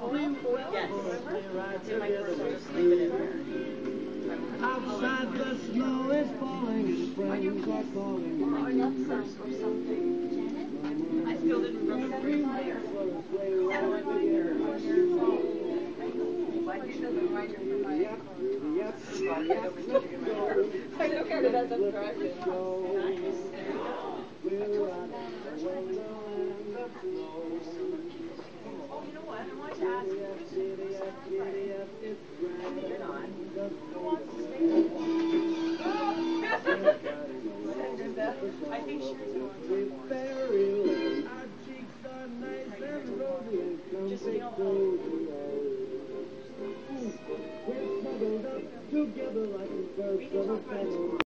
Yes. It's in my car, so I'll just leave it in there. Outside the snow is falling, friends are calling. I still didn't remember the reminder. Set a reminder on your phone. I did the reminder for my Yep, yep, yep, let's go. I look at it as I'm driving. Nice. We're on the wonderland of snow. Oh, you know what? I wanted to ask you, who's Giddy Santa up, Friday? giddy up, it's grand. You're not. The Who wants to stay sleigh with me? is riding along Linda, the I think snow. Shanty wants one With more. fairyland, our cheeks are nice and rosy and Just, comfy oh, cozy. We're snuggled up together like birds we can of a talk about it feather. tomorrow.